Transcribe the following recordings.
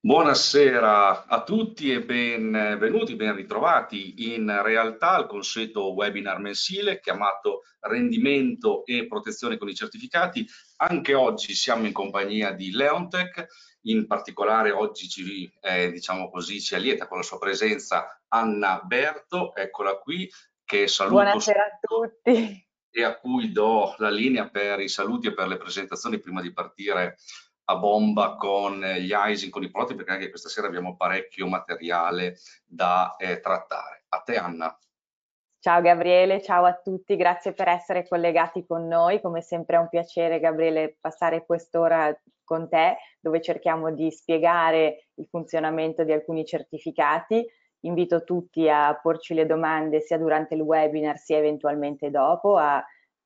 Buonasera a tutti e benvenuti, ben ritrovati in realtà al consueto webinar mensile chiamato Rendimento e protezione con i certificati. Anche oggi siamo in compagnia di Leontech, in particolare oggi diciamo così, ci allieta con la sua presenza Anna Berto, eccola qui, che saluto Buonasera a subito tutti. e a cui do la linea per i saluti e per le presentazioni prima di partire a bomba con gli icing, con i prodotti, perché anche questa sera abbiamo parecchio materiale da trattare. A te, Anna. Ciao Gabriele, ciao a tutti, grazie per essere collegati con noi. Come sempre è un piacere, Gabriele, passare quest'ora con te, dove cerchiamo di spiegare il funzionamento di alcuni certificati. Invito tutti a porci le domande sia durante il webinar sia eventualmente dopo a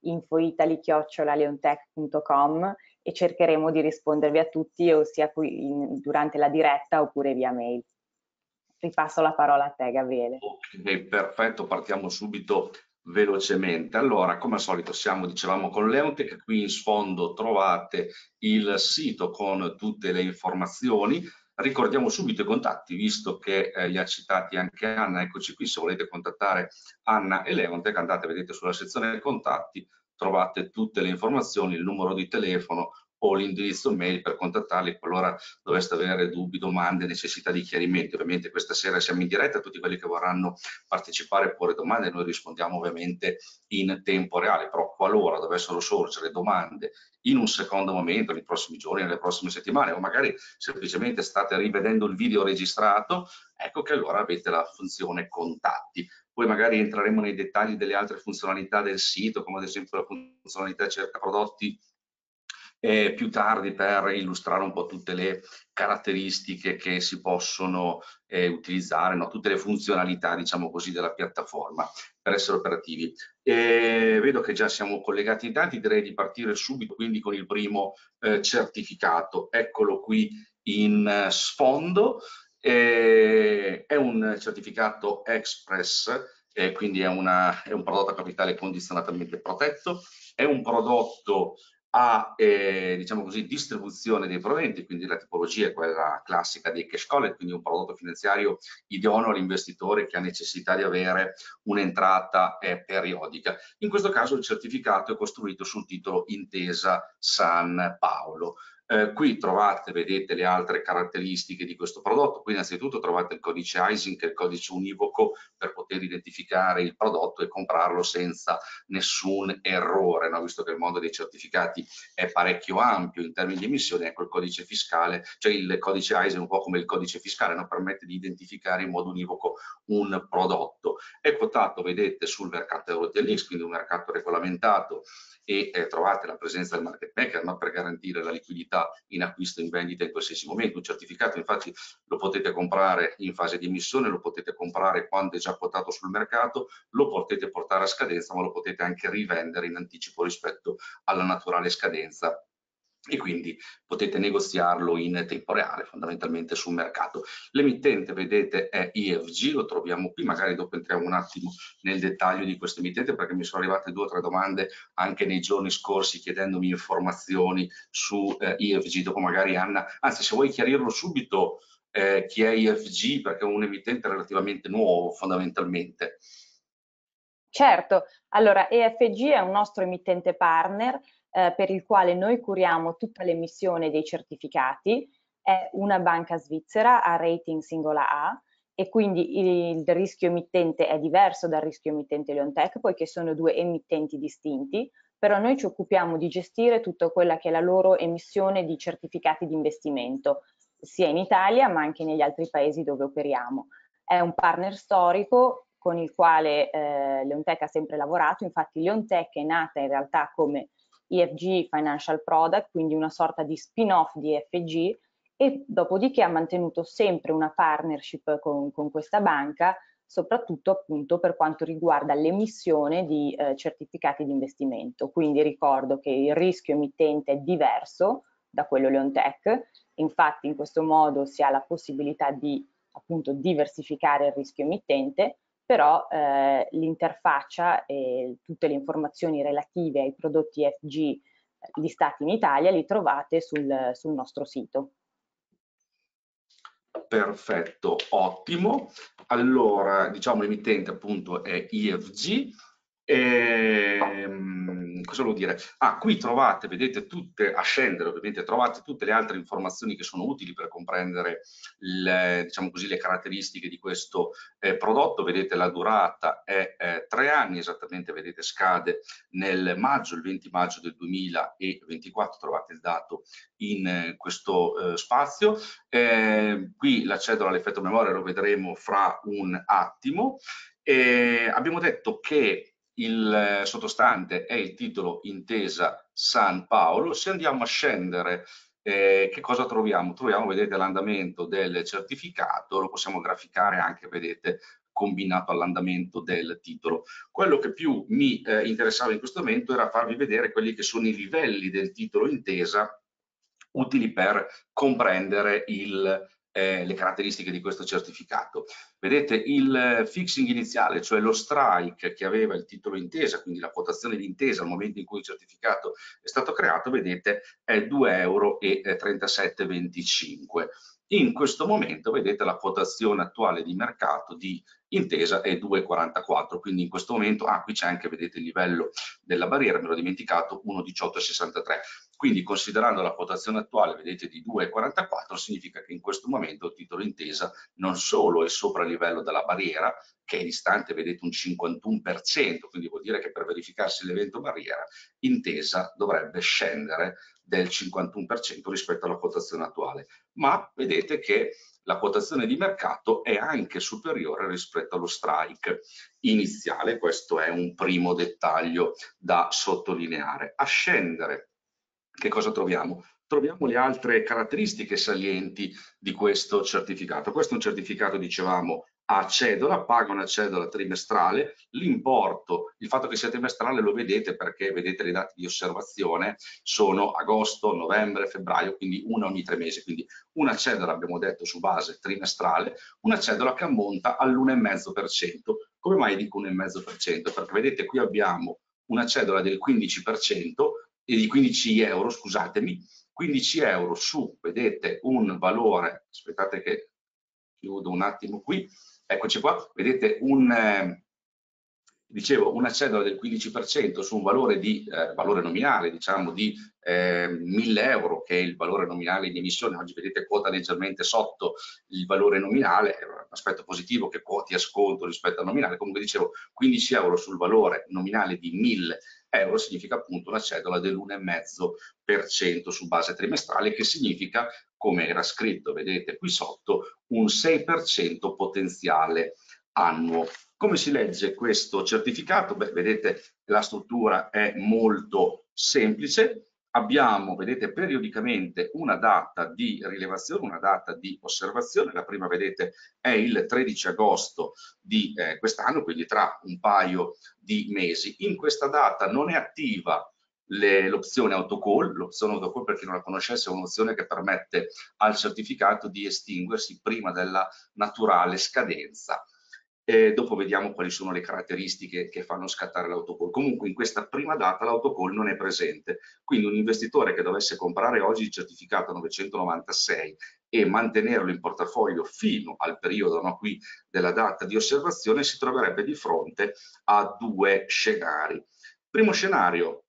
infoitali@leontech.com e cercheremo di rispondervi a tutti, ossia durante la diretta oppure via mail. Ripasso la parola a te, Gabriele. Ok, perfetto, partiamo subito velocemente. Allora, come al solito dicevamo con Leontech, qui in sfondo trovate il sito con tutte le informazioni. Ricordiamo subito i contatti, visto che li ha citati anche Anna, eccoci qui, se volete contattare Anna e Leontech, andate, vedete sulla sezione contatti, trovate tutte le informazioni, il numero di telefono o l'indirizzo mail per contattarli qualora doveste avere dubbi, domande, necessità di chiarimenti. Ovviamente questa sera siamo in diretta, a tutti quelli che vorranno partecipare e porre domande, noi rispondiamo ovviamente in tempo reale, però qualora dovessero sorgere domande in un secondo momento, nei prossimi giorni, nelle prossime settimane, o magari semplicemente state rivedendo il video registrato, ecco che allora avete la funzione contatti. Poi magari entreremo nei dettagli delle altre funzionalità del sito, come ad esempio la funzionalità cerca prodotti più tardi, per illustrare un po' tutte le caratteristiche che si possono utilizzare, no? Tutte le funzionalità, diciamo così, della piattaforma per essere operativi. Vedo che già siamo collegati in tanti, direi di partire subito quindi con il primo certificato. Eccolo qui in sfondo. È un certificato Express, quindi è un prodotto a capitale condizionatamente protetto, è un prodotto a diciamo così, distribuzione dei proventi, quindi la tipologia è quella classica dei cash collet, quindi un prodotto finanziario idoneo all'investitore che ha necessità di avere un'entrata periodica. In questo caso il certificato è costruito sul titolo Intesa San Paolo. Qui trovate, vedete, le altre caratteristiche di questo prodotto. Qui innanzitutto trovate il codice ISIN, che è il codice univoco per poter identificare il prodotto e comprarlo senza nessun errore, no? Visto che il mondo dei certificati è parecchio ampio in termini di emissioni, ecco il codice fiscale, cioè il codice ISIN è un po' come il codice fiscale, no? Permette di identificare in modo univoco un prodotto. È quotato, vedete, sul mercato EuroTLX, quindi un mercato regolamentato, e trovate la presenza del market maker, no? Per garantire la liquidità in acquisto e in vendita in qualsiasi momento. Un certificato infatti lo potete comprare in fase di emissione, lo potete comprare quando è già quotato sul mercato, lo potete portare a scadenza, ma lo potete anche rivendere in anticipo rispetto alla naturale scadenza, e quindi potete negoziarlo in tempo reale, fondamentalmente sul mercato. L'emittente, vedete, è IFG, lo troviamo qui, magari dopo entriamo un attimo nel dettaglio di questo emittente, perché mi sono arrivate 2 o 3 domande anche nei giorni scorsi chiedendomi informazioni su IFG, dopo magari Anna, anzi se vuoi chiarirlo subito, chi è IFG, perché è un emittente relativamente nuovo fondamentalmente. Certo, allora EFG è un nostro emittente partner per il quale noi curiamo tutta l'emissione dei certificati, è una banca svizzera a rating singola A e quindi il rischio emittente è diverso dal rischio emittente Leontech, poiché sono due emittenti distinti, però noi ci occupiamo di gestire tutta quella che è la loro emissione di certificati di investimento, sia in Italia ma anche negli altri paesi dove operiamo. È un partner storico con il quale Leontech ha sempre lavorato, infatti Leontech è nata in realtà come EFG Financial Product, quindi una sorta di spin-off di EFG, e dopodiché ha mantenuto sempre una partnership con questa banca, soprattutto appunto per quanto riguarda l'emissione di certificati di investimento. Quindi ricordo che il rischio emittente è diverso da quello Leontech, infatti in questo modo si ha la possibilità di appunto diversificare il rischio emittente, però l'interfaccia e tutte le informazioni relative ai prodotti EFG listati in Italia li trovate sul nostro sito. perfetto, ottimo. Allora, diciamo l'emittente appunto è IFG. Cosa vuol dire? Qui trovate, vedete tutte, a scendere ovviamente, trovate tutte le altre informazioni che sono utili per comprendere diciamo così, le caratteristiche di questo prodotto. Vedete la durata è 3 anni, esattamente, vedete scade nel maggio, il 20 maggio del 2024, trovate il dato in questo spazio. Qui la cedola all'effetto memoria lo vedremo fra un attimo. Abbiamo detto che il sottostante è il titolo Intesa San Paolo. Se andiamo a scendere, che cosa troviamo? Troviamo, vedete, l'andamento del certificato, lo possiamo graficare anche, vedete, combinato all'andamento del titolo. Quello che più mi interessava in questo momento era farvi vedere quelli che sono i livelli del titolo Intesa utili per comprendere le caratteristiche di questo certificato. Vedete il fixing iniziale, cioè lo strike che aveva il titolo Intesa, quindi la quotazione di Intesa al momento in cui il certificato è stato creato, vedete, è 2,3725 euro. In questo momento, vedete, la quotazione attuale di mercato di Intesa è 2,44, quindi in questo momento, qui c'è anche, vedete, il livello della barriera, me l'ho dimenticato, 1,1863. Quindi, considerando la quotazione attuale, vedete, di 2,44, significa che in questo momento il titolo Intesa non solo è sopra il livello della barriera, che è distante, vedete, un 51%, quindi vuol dire che per verificarsi l'evento barriera, Intesa dovrebbe scendere del 51% rispetto alla quotazione attuale, ma vedete che la quotazione di mercato è anche superiore rispetto allo strike iniziale. Questo è un primo dettaglio da sottolineare. A scendere, che cosa troviamo? Troviamo le altre caratteristiche salienti di questo certificato. Questo è un certificato, dicevamo, a cedola, paga una cedola trimestrale. L'importo, il fatto che sia trimestrale lo vedete perché vedete le date di osservazione sono agosto, novembre, febbraio, quindi una ogni 3 mesi. Quindi una cedola, abbiamo detto, su base trimestrale, una cedola che ammonta all'1,5%. Come mai dico 1,5%? Perché vedete qui abbiamo una cedola del 15%, e di 15 euro, scusatemi, 15 euro su, vedete, un valore, aspettate che chiudo un attimo qui, eccoci qua, vedete dicevo, una cedola del 15% su un valore di valore nominale, diciamo, di 1.000 euro, che è il valore nominale di emissione. Oggi vedete quota leggermente sotto il valore nominale, è un aspetto positivo che quoti a sconto rispetto al nominale. Comunque dicevo, 15 euro sul valore nominale di 1.000 euro significa appunto una cedola dell'1,5% su base trimestrale, che significa, come era scritto, vedete qui sotto, un 6% potenziale annuo. Come si legge questo certificato? Beh, vedete, la struttura è molto semplice. Abbiamo, vedete, periodicamente una data di rilevazione, una data di osservazione. La prima, vedete, è il 13 agosto di quest'anno, quindi tra un paio di mesi. In questa data non è attiva l'opzione autocall. L'opzione autocall, per chi non la conoscesse, è un'opzione che permette al certificato di estinguersi prima della naturale scadenza. Dopo vediamo quali sono le caratteristiche che fanno scattare l'autocall. Comunque in questa prima data l'autocall non è presente, quindi un investitore che dovesse comprare oggi il certificato 996 e mantenerlo in portafoglio fino al periodo qui della data di osservazione si troverebbe di fronte a 2 scenari. Primo scenario: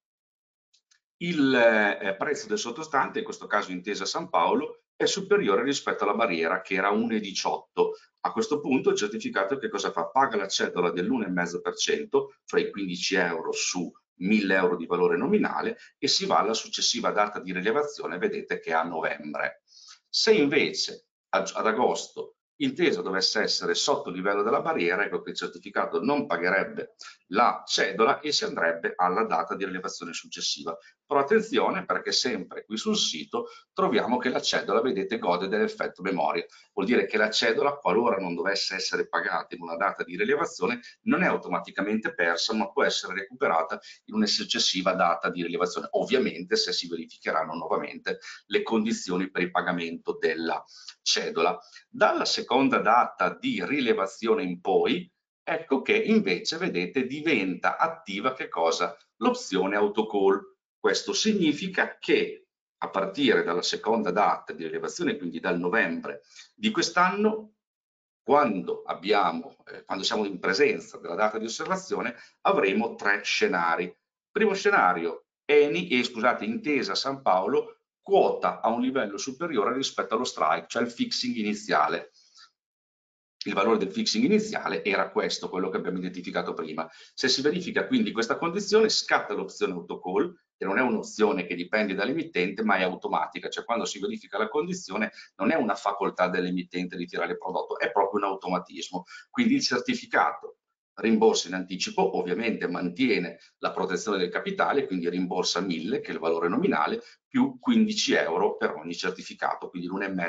il prezzo del sottostante, in questo caso Intesa San Paolo, è superiore rispetto alla barriera che era 1,18. A questo punto il certificato che cosa fa? Paga la cedola dell'1,5%, fra i 15 euro su 1.000 euro di valore nominale, e si va alla successiva data di rilevazione, vedete che è a novembre. Se invece ad agosto Intesa dovesse essere sotto il livello della barriera, ecco che il certificato non pagherebbe la cedola e si andrebbe alla data di rilevazione successiva. Però attenzione, perché sempre qui sul sito troviamo che la cedola, vedete, gode dell'effetto memoria. Vuol dire che la cedola, qualora non dovesse essere pagata in una data di rilevazione, non è automaticamente persa, ma può essere recuperata in una successiva data di rilevazione, ovviamente se si verificheranno nuovamente le condizioni per il pagamento della cedola. Dalla seconda data di rilevazione in poi, ecco che invece, vedete, diventa attiva che cosa? L'opzione autocall. Questo significa che a partire dalla seconda data di rilevazione, quindi dal novembre di quest'anno, quando siamo in presenza della data di osservazione, avremo 3 scenari. Primo scenario, Intesa San Paolo quota a un livello superiore rispetto allo strike, cioè il fixing iniziale. Il valore del fixing iniziale era questo, quello che abbiamo identificato prima. Se si verifica quindi questa condizione, scatta l'opzione autocall, che non è un'opzione che dipende dall'emittente, ma è automatica, cioè quando si verifica la condizione non è una facoltà dell'emittente di tirare il prodotto, è proprio un automatismo. Quindi il certificato rimborsa in anticipo, ovviamente mantiene la protezione del capitale, quindi rimborsa 1000, che è il valore nominale, più 15 euro per ogni certificato, quindi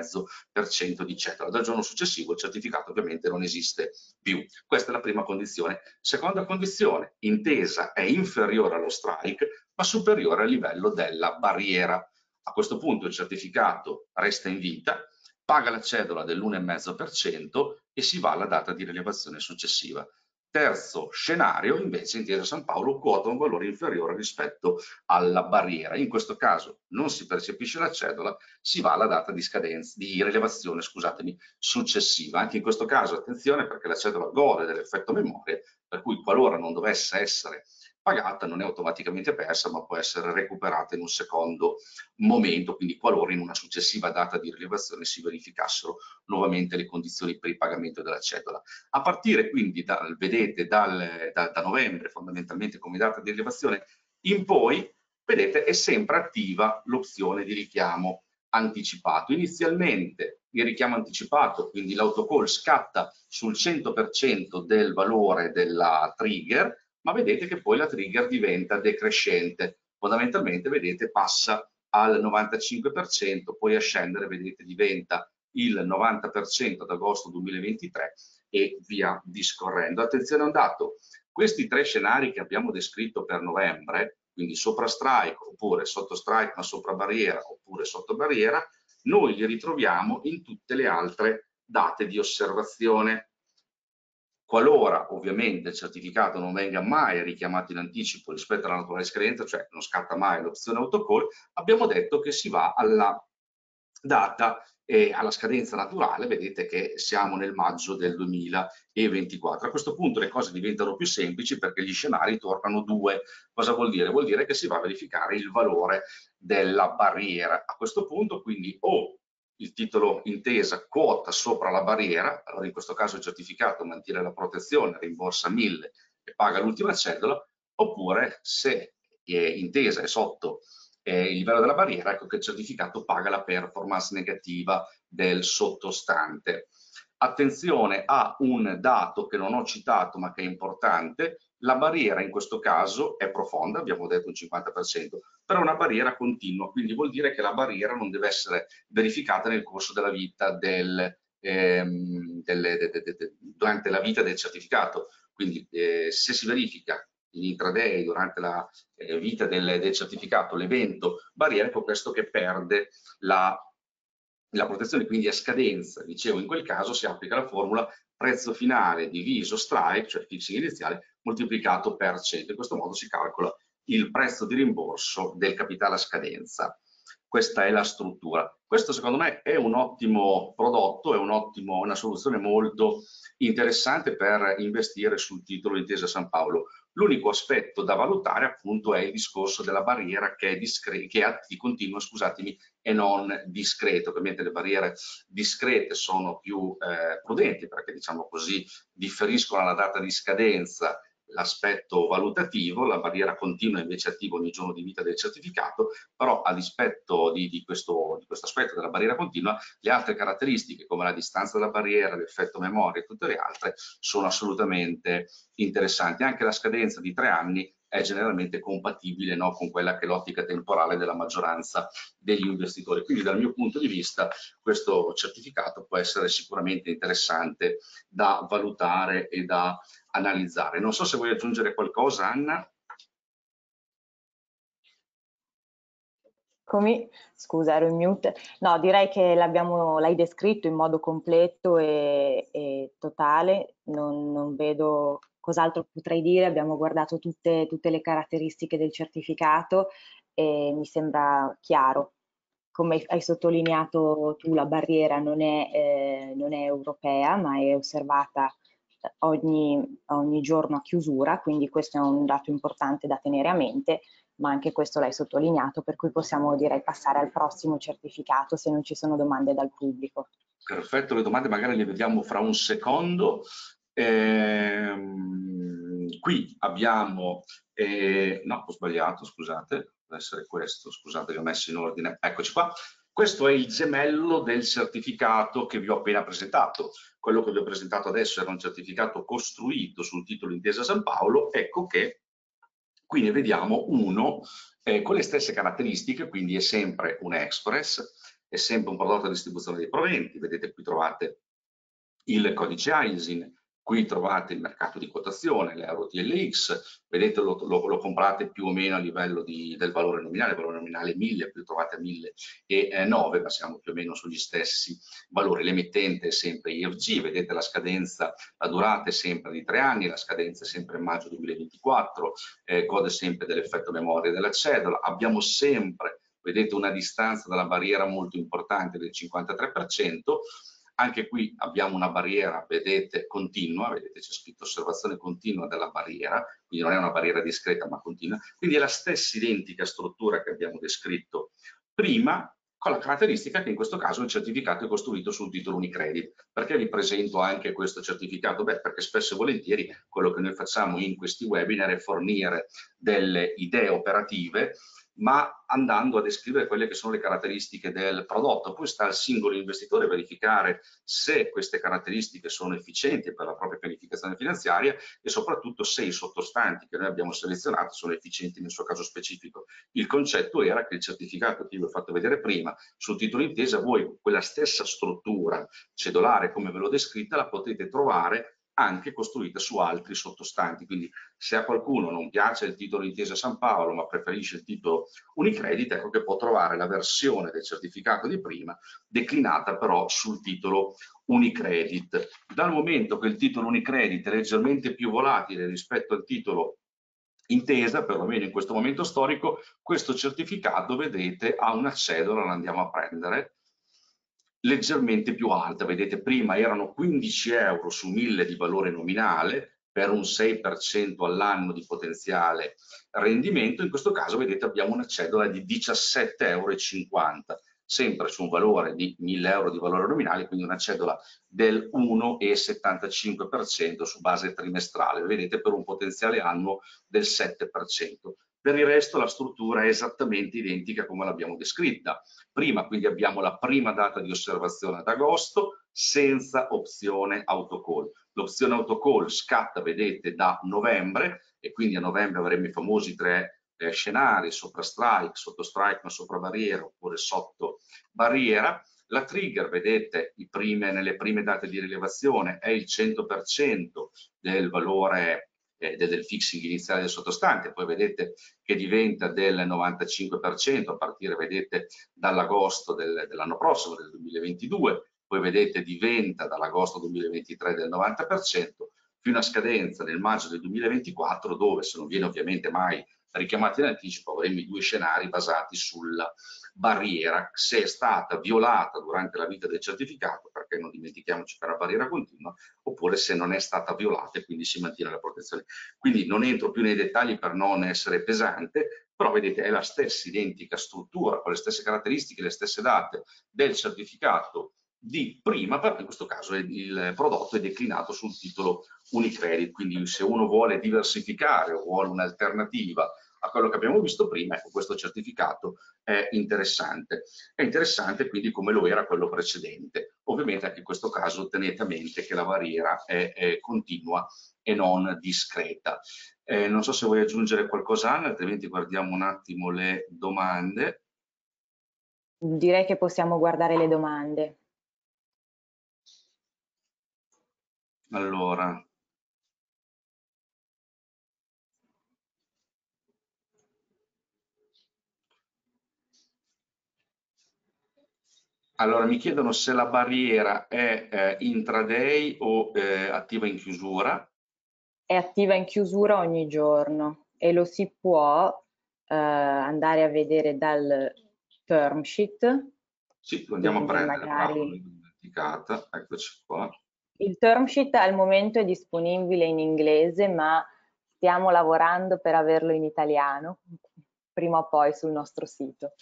l'1,5% di cedola. Dal giorno successivo il certificato ovviamente non esiste più. Questa è la prima condizione. Seconda condizione, intesa è inferiore allo strike, ma superiore al livello della barriera. A questo punto il certificato resta in vita, paga la cedola dell'1,5% e si va alla data di rilevazione successiva. Terzo scenario, invece, Intesa San Paolo quota un valore inferiore rispetto alla barriera. In questo caso non si percepisce la cedola, si va alla data di scadenza, di rilevazione, scusatemi, successiva. Anche in questo caso, attenzione, perché la cedola gode dell'effetto memoria, per cui qualora non dovesse essere pagata non è automaticamente persa, ma può essere recuperata in un secondo momento, quindi qualora in una successiva data di rilevazione si verificassero nuovamente le condizioni per il pagamento della cedola. A partire quindi, vedete, da novembre fondamentalmente come data di rilevazione in poi, vedete, è sempre attiva l'opzione di richiamo anticipato. Inizialmente il richiamo anticipato, quindi l'autocall scatta sul 100% del valore della trigger, ma vedete che poi la trigger diventa decrescente. Fondamentalmente, vedete, passa al 95%, poi a scendere, vedete, diventa il 90% ad agosto 2023 e via discorrendo. Attenzione a un dato, questi 3 scenari che abbiamo descritto per novembre, quindi sopra strike oppure sotto strike ma sopra barriera oppure sotto barriera, noi li ritroviamo in tutte le altre date di osservazione. Qualora ovviamente il certificato non venga mai richiamato in anticipo rispetto alla naturale scadenza, cioè non scatta mai l'opzione autocall, abbiamo detto che si va alla data alla scadenza naturale. Vedete che siamo nel maggio del 2024. A questo punto le cose diventano più semplici perché gli scenari tornano 2. Cosa vuol dire? Vuol dire che si va a verificare il valore della barriera. A questo punto quindi o il titolo intesa quota sopra la barriera, allora in questo caso il certificato mantiene la protezione, rimborsa 1000 e paga l'ultima cedola, oppure se intesa è sotto il livello della barriera, ecco che il certificato paga la performance negativa del sottostante. Attenzione a un dato che non ho citato ma che è importante: la barriera in questo caso è profonda, abbiamo detto un 50%, però è una barriera continua, quindi vuol dire che la barriera non deve essere verificata nel corso della vita durante la vita del certificato. Quindi se si verifica in intraday durante la vita del certificato l'evento barriera, ecco questo che perde la protezione, quindi a scadenza. Dicevo, in quel caso si applica la formula prezzo finale diviso strike, cioè fixing iniziale, moltiplicato per 100. In questo modo si calcola il prezzo di rimborso del capitale a scadenza. Questa è la struttura. Questo secondo me è un ottimo prodotto, è una soluzione molto interessante per investire sul titolo Intesa San Paolo. L'unico aspetto da valutare appunto è il discorso della barriera che è di continuo, scusatemi, e non discreto. Ovviamente le barriere discrete sono più prudenti perché, diciamo così, differiscono alla data di scadenza l'aspetto valutativo. La barriera continua invece attiva ogni giorno di vita del certificato, però a dispetto di questo aspetto della barriera continua, le altre caratteristiche come la distanza della barriera, l'effetto memoria e tutte le altre sono assolutamente interessanti. Anche la scadenza di 3 anni è generalmente compatibile, no, con quella che è l'ottica temporale della maggioranza degli investitori. Quindi dal mio punto di vista questo certificato può essere sicuramente interessante da valutare e da analizzare. Non so se vuoi aggiungere qualcosa, Anna. Scusa, ero in mute. No, direi che l'hai descritto in modo completo e totale, non vedo cos'altro potrei dire. Abbiamo guardato tutte le caratteristiche del certificato e mi sembra chiaro. come hai sottolineato tu, la barriera non è europea, ma è osservata ogni giorno a chiusura, quindi questo è un dato importante da tenere a mente, ma anche questo l'hai sottolineato, per cui possiamo direi passare al prossimo certificato se non ci sono domande dal pubblico. Perfetto, le domande magari le vediamo fra un secondo. Qui abbiamo, no, ho sbagliato, scusate, deve essere questo, scusate che ho messo in ordine, eccoci qua. Questo è il gemello del certificato che vi ho appena presentato. Quello che vi ho presentato adesso era un certificato costruito sul titolo Intesa San Paolo, ecco che qui ne vediamo uno con le stesse caratteristiche, quindi è sempre un express, è sempre un prodotto a distribuzione dei proventi, vedete qui trovate il codice ISIN, qui trovate il mercato di quotazione, l'Euro TLX, vedete lo comprate più o meno a livello del valore nominale, il valore nominale 1000, qui trovate 1009, ma siamo più o meno sugli stessi valori. L'emittente è sempre IFG, vedete la scadenza, la durata è sempre di 3 anni, la scadenza è sempre maggio 2024, gode sempre dell'effetto memoria della cedola, abbiamo sempre, vedete, una distanza dalla barriera molto importante del 53%, anche qui abbiamo una barriera, vedete, continua, vedete c'è scritto osservazione continua della barriera, quindi non è una barriera discreta ma continua, quindi è la stessa identica struttura che abbiamo descritto prima, con la caratteristica che in questo caso il certificato è costruito sul titolo Unicredit. Perché vi presento anche questo certificato? Beh, perché spesso e volentieri quello che noi facciamo in questi webinar è fornire delle idee operative, ma andando a descrivere quelle che sono le caratteristiche del prodotto. Poi sta al singolo investitore verificare se queste caratteristiche sono efficienti per la propria pianificazione finanziaria e soprattutto se i sottostanti che noi abbiamo selezionato sono efficienti nel suo caso specifico. Il concetto era che il certificato che vi ho fatto vedere prima sul titolo Intesa, voi quella stessa struttura cedolare come ve l'ho descritta la potete trovare anche costruita su altri sottostanti. Quindi se a qualcuno non piace il titolo Intesa San Paolo ma preferisce il titolo Unicredit, ecco che può trovare la versione del certificato di prima declinata però sul titolo Unicredit. Dal momento che il titolo Unicredit è leggermente più volatile rispetto al titolo Intesa, perlomeno in questo momento storico, questo certificato, vedete, ha una cedola, la andiamo a prendere, leggermente più alta. Vedete, prima erano 15 euro su 1000 di valore nominale per un 6% all'anno di potenziale rendimento. In questo caso, vedete, abbiamo una cedola di 17,50 euro, sempre su un valore di 1000 euro di valore nominale, quindi una cedola del 1,75% su base trimestrale, vedete, per un potenziale annuo del 7%. Per il resto la struttura è esattamente identica come l'abbiamo descritta prima, quindi abbiamo la prima data di osservazione ad agosto senza opzione autocall. L'opzione autocall scatta, vedete, da novembre e quindi a novembre avremo i famosi 3 scenari, sopra strike, sotto strike ma sopra barriera oppure sotto barriera. La trigger, vedete, nelle prime date di rilevazione è il 100% del valore del fixing iniziale del sottostante, poi vedete che diventa del 95% a partire, vedete, dall'agosto dell'anno prossimo, del 2022, poi vedete diventa dall'agosto 2023 del 90%, più una scadenza nel maggio del 2024 dove, se non viene ovviamente mai richiamato in anticipo, avremo i 2 scenari basati sulla barriera, se è stata violata durante la vita del certificato, perché non dimentichiamoci che è una barriera continua, oppure se non è stata violata e quindi si mantiene la protezione. Quindi non entro più nei dettagli per non essere pesante, però vedete è la stessa identica struttura, con le stesse caratteristiche, le stesse date del certificato di prima, però in questo caso il prodotto è declinato sul titolo Unicredit, quindi se uno vuole diversificare o vuole un'alternativa a quello che abbiamo visto prima, ecco, questo certificato è interessante. È interessante quindi come lo era quello precedente. Ovviamente anche in questo caso tenete a mente che la barriera è continua e non discreta. Non so se vuoi aggiungere qualcosa, Anna, altrimenti guardiamo un attimo le domande. Direi che possiamo guardare le domande. Allora, mi chiedono se la barriera è intraday o attiva in chiusura. È attiva in chiusura ogni giorno e lo si può andare a vedere term sheet. Sì, lo andiamo a Quindi prendere, bravo, magari l'ho dimenticata, eccoci qua. il term sheet al momento è disponibile in inglese, ma stiamo lavorando per averlo in italiano, prima o poi sul nostro sito.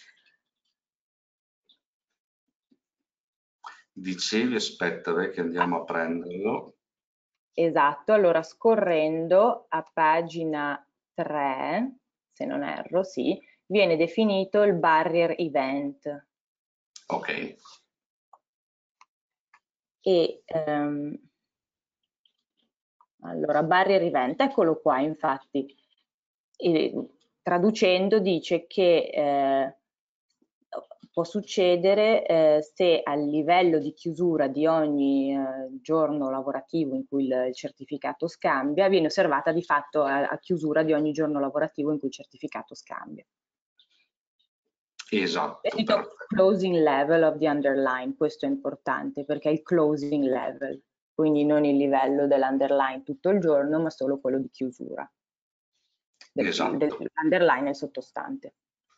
Dicevi, aspetta, che andiamo a prenderlo. Esatto, allora scorrendo a pagina 3, se non erro, sì, viene definito il barrier event. Ok. E allora, barrier event, eccolo qua infatti. E, traducendo dice che può succedere se al livello di chiusura di ogni giorno lavorativo in cui il certificato scambia, viene osservata di fatto a chiusura di ogni giorno lavorativo in cui il certificato scambia. È Esatto, detto perfetto. closing level of the underline, questo è importante perché è il closing level, quindi non il livello dell'underline tutto il giorno, ma solo quello di chiusura. Esatto. L'underline è il sottostante.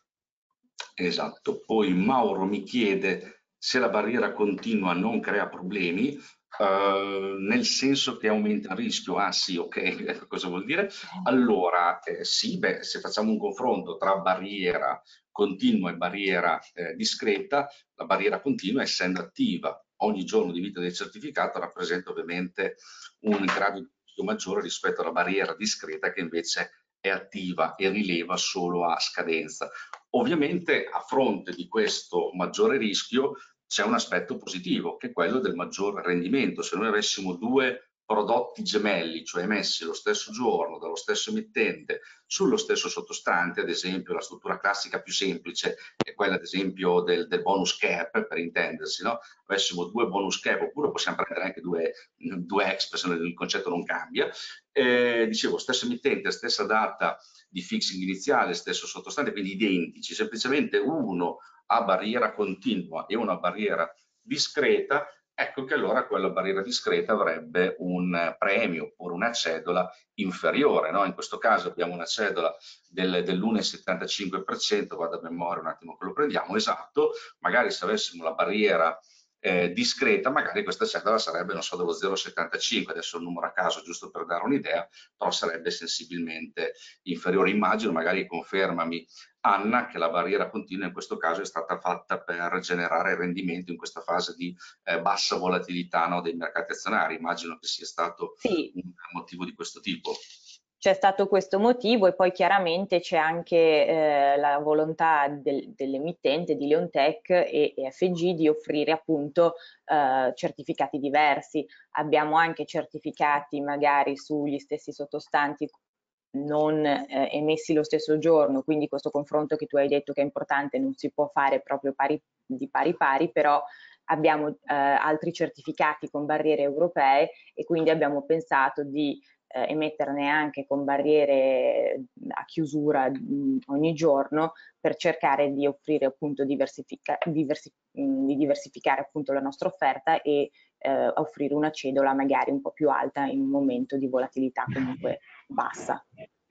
Esatto. Poi Mauro mi chiede se la barriera continua non crea problemi, nel senso che aumenta il rischio. Ah sì, ok, cosa vuol dire? Allora, sì, beh, se facciamo un confronto tra barriera continua e barriera discreta, la barriera continua, essendo attiva ogni giorno di vita del certificato, rappresenta ovviamente un grado di rischio maggiore rispetto alla barriera discreta che invece è attiva e rileva solo a scadenza. Ovviamente a fronte di questo maggiore rischio c'è un aspetto positivo, che è quello del maggior rendimento. Se noi avessimo due prodotti gemelli, cioè emessi lo stesso giorno dallo stesso emittente sullo stesso sottostante, ad esempio la struttura classica più semplice è quella ad esempio del bonus cap, per intendersi, no? Avessimo due bonus cap, oppure possiamo prendere anche due exp, se il concetto non cambia. Dicevo, stesso emittente, stessa data di fixing iniziale, stesso sottostante, quindi identici, semplicemente uno a barriera continua e una barriera discreta, ecco che allora quella barriera discreta avrebbe un premio oppure una cedola inferiore, no? In questo caso abbiamo una cedola dell'1,75%, vado a memoria un attimo che lo prendiamo, esatto, magari se avessimo la barriera discreta, magari questa cedola sarebbe, non so, dello 0,75, adesso un numero a caso giusto per dare un'idea, però sarebbe sensibilmente inferiore. Immagino, magari confermami Anna, che la barriera continua in questo caso è stata fatta per generare rendimento in questa fase di bassa volatilità, no, dei mercati azionari. Immagino che sia stato Sì, un motivo di questo tipo. c'è stato questo motivo e poi chiaramente c'è anche la volontà dell'emittente di Leontech e EFG di offrire appunto certificati diversi. Abbiamo anche certificati magari sugli stessi sottostanti non emessi lo stesso giorno, quindi questo confronto che tu hai detto che è importante non si può fare proprio di pari pari, però abbiamo altri certificati con barriere europee e quindi abbiamo pensato di emetterne anche con barriere a chiusura ogni giorno per cercare di offrire appunto di diversificare appunto la nostra offerta e offrire una cedola magari un po' più alta in un momento di volatilità comunque bassa.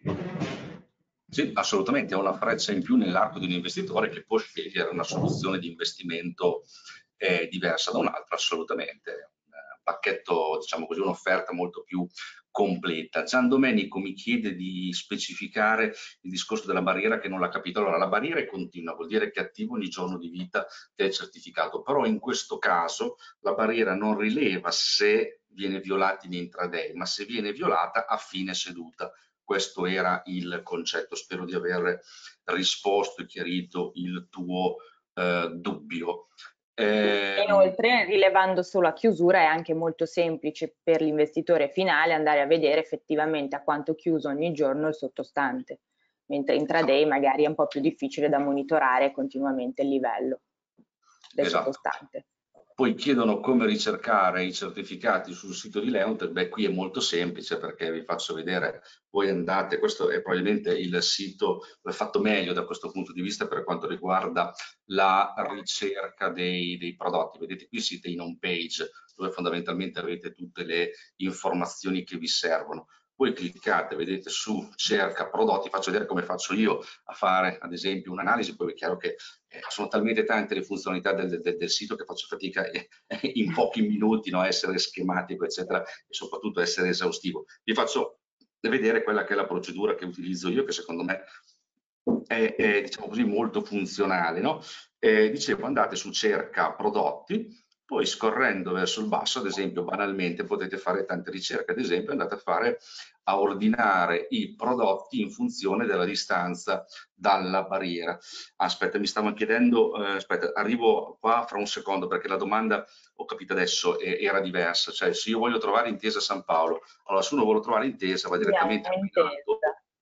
Sì, assolutamente, è una freccia in più nell'arco di un investitore che può scegliere una soluzione di investimento diversa da un'altra, assolutamente. Un pacchetto, diciamo così, un'offerta molto più completa. Gian Domenico mi chiede di specificare il discorso della barriera che non l'ha capito. Allora, la barriera è continua, vuol dire che è attivo ogni giorno di vita del certificato, però in questo caso la barriera non rileva se viene violata in intraday, ma se viene violata a fine seduta. Questo era il concetto. Spero di aver risposto e chiarito il tuo dubbio. Inoltre, rilevando solo a chiusura, è anche molto semplice per l'investitore finale andare a vedere effettivamente a quanto chiuso ogni giorno il sottostante, mentre intraday magari è un po' più difficile da monitorare continuamente il livello del Esatto. sottostante. Poi chiedono come ricercare i certificati sul sito di Leonte. Beh, qui è molto semplice perché vi faccio vedere, voi andate, questo è probabilmente il sito fatto meglio da questo punto di vista per quanto riguarda la ricerca dei prodotti. Vedete qui siete in home page dove fondamentalmente avete tutte le informazioni che vi servono. poi cliccate, vedete, su cerca prodotti, faccio vedere come faccio io a fare ad esempio un'analisi, poi è chiaro che sono talmente tante le funzionalità del sito che faccio fatica in pochi minuti, no, a essere schematico eccetera, e soprattutto essere esaustivo. Vi faccio vedere quella che è la procedura che utilizzo io, che secondo me è diciamo così, molto funzionale, no? Dicevo, andate su cerca prodotti, poi scorrendo verso il basso, ad esempio, banalmente potete fare tante ricerche, ad esempio andate a ordinare i prodotti in funzione della distanza dalla barriera. Aspetta, mi stavano chiedendo, aspetta, arrivo qua fra un secondo perché la domanda ho capito adesso era diversa, cioè se io voglio trovare Intesa San Paolo, allora se uno vuole trovare Intesa va direttamente qui in alto,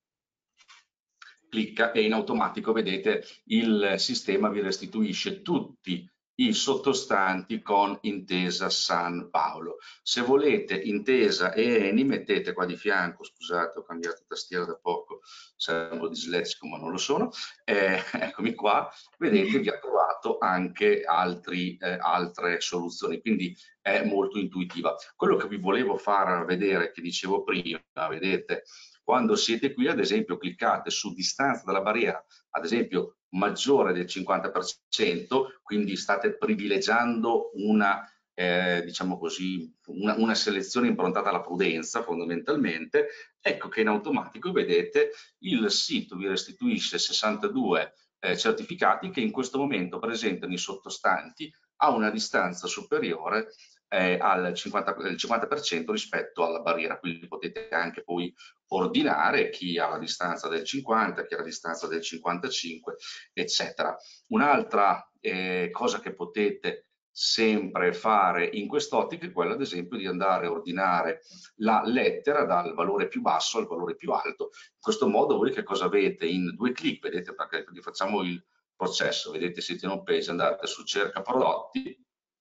clicca e in automatico, vedete, il sistema vi restituisce tutti i sottostanti con Intesa San Paolo. Se volete Intesa e Eni, mettete qua di fianco, scusate, ho cambiato tastiera da poco, sembro dislessico ma non lo sono, eccomi qua, vedete, vi ha trovato anche altre soluzioni, quindi è molto intuitiva. Quello che vi volevo far vedere, che dicevo prima, vedete, quando siete qui, ad esempio, cliccate su distanza dalla barriera, ad esempio maggiore del 50%, quindi state privilegiando una, diciamo così, una selezione improntata alla prudenza fondamentalmente, ecco che in automatico, vedete, il sito vi restituisce 62 certificati che in questo momento presentano i sottostanti a una distanza superiore al 50% rispetto alla barriera, quindi potete anche poi ordinare chi ha la distanza del 50, chi ha la distanza del 55, eccetera. Un'altra cosa che potete sempre fare in quest'ottica è quella, ad esempio, di andare a ordinare la lettera dal valore più basso al valore più alto. In questo modo voi che cosa avete? In 2 clic, vedete, perché facciamo il processo, vedete, siete in home page, andate su cerca prodotti,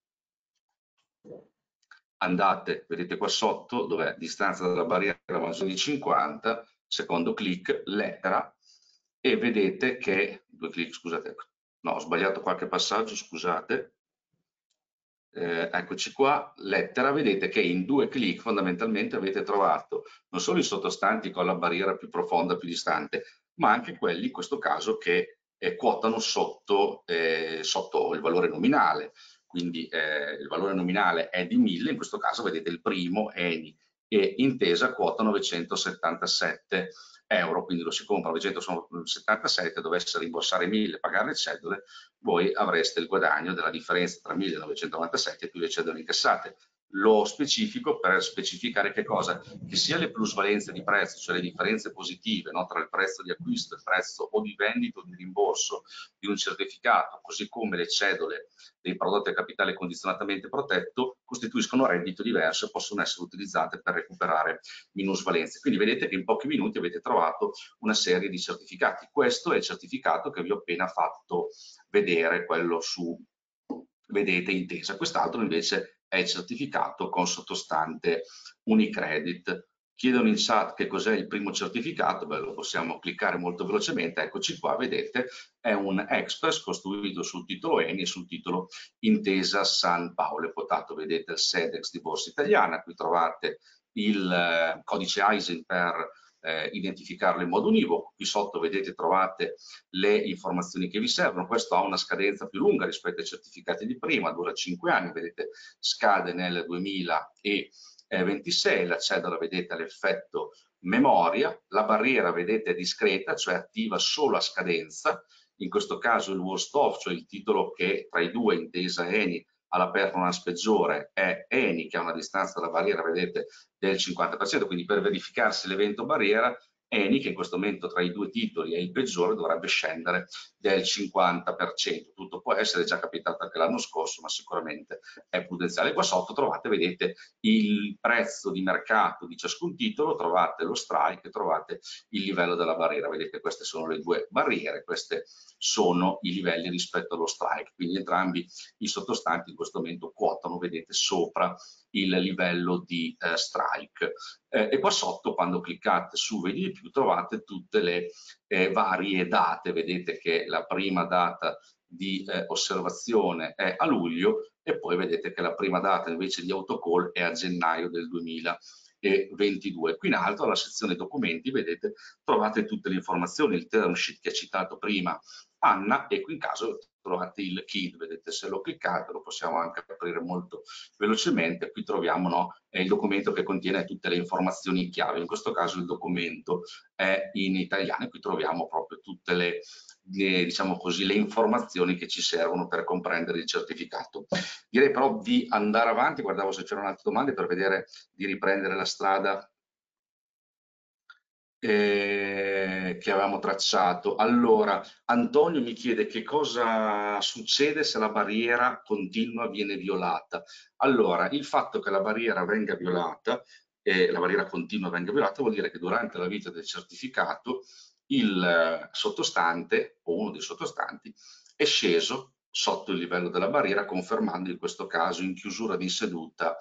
andate, vedete qua sotto, dov'è distanza dalla barriera maggiore di 50, secondo clic, lettera, e vedete che, 2 clic, scusate, no, ho sbagliato qualche passaggio, scusate, eccoci qua, lettera, vedete che in 2 clic fondamentalmente avete trovato non solo i sottostanti con la barriera più profonda, più distante, ma anche quelli, in questo caso, che quotano sotto il valore nominale. Quindi il valore nominale è di 1000, in questo caso vedete il primo, Eni e Intesa, quota 977 euro, quindi lo si compra a 977, dovesse rimborsare 1000 pagare le cedole, voi avreste il guadagno della differenza tra 1997 più le cedole incassate. Lo specifico per specificare che cosa? Che sia le plusvalenze di prezzo, cioè le differenze positive, no, tra il prezzo di acquisto e il prezzo o di vendita o di rimborso di un certificato, così come le cedole dei prodotti a capitale condizionatamente protetto, costituiscono reddito diverso e possono essere utilizzate per recuperare minusvalenze. Quindi vedete che in pochi minuti avete trovato una serie di certificati. Questo è il certificato che vi ho appena fatto vedere, quello su, vedete, Intesa. Quest'altro invece è il certificato con sottostante Unicredit. Chiedono in chat che cos'è il primo certificato, beh, lo possiamo cliccare molto velocemente, eccoci qua, vedete, è un Express costruito sul titolo Eni e sul titolo Intesa San Paolo, è quotato, vedete, il SEDEX di Borsa Italiana, qui trovate il codice ISIN per identificarlo in modo univoco, qui sotto vedete trovate le informazioni che vi servono, questo ha una scadenza più lunga rispetto ai certificati di prima, dura 5 anni, vedete scade nel 2026, la cedola vedete all'effetto memoria, la barriera vedete è discreta, cioè attiva solo a scadenza, in questo caso il worst off, cioè il titolo che tra i due, Intesa e Eni, ha la performance peggiore è Eni, che ha una distanza dalla barriera, vedete, del 50%, quindi per verificarsi l'evento barriera, Eni, che in questo momento tra i due titoli è il peggiore, dovrebbe scendere del 50%. Tutto può essere, già capitato anche l'anno scorso, ma sicuramente è prudenziale. Qua sotto trovate, vedete, il prezzo di mercato di ciascun titolo, trovate lo strike, trovate il livello della barriera. Vedete, queste sono le due barriere, queste sono i livelli rispetto allo strike, quindi entrambi i sottostanti in questo momento quotano, vedete, sopra il livello di strike. E qua sotto, quando cliccate su vedi di più, trovate tutte le varie date, vedete che la prima data di osservazione è a luglio e poi vedete che la prima data invece di autocall è a gennaio del 2023. 2022. Qui in alto, alla sezione documenti, vedete, trovate tutte le informazioni, il term sheet che ha citato prima Anna, e qui in caso trovate il KID, vedete, se lo cliccate lo possiamo anche aprire molto velocemente. Qui troviamo, no, il documento che contiene tutte le informazioni chiave, in questo caso il documento è in italiano, e qui troviamo proprio tutte le diciamo così, le informazioni che ci servono per comprendere il certificato. Direi però di andare avanti, guardavo se c'erano altre domande per vedere di riprendere la strada che avevamo tracciato. Allora, Antonio mi chiede che cosa succede se la barriera continua viene violata. Allora, il fatto che la barriera venga violata, la barriera continua venga violata, vuol dire che durante la vita del certificato il sottostante o uno dei sottostanti è sceso sotto il livello della barriera, confermando in questo caso in chiusura di seduta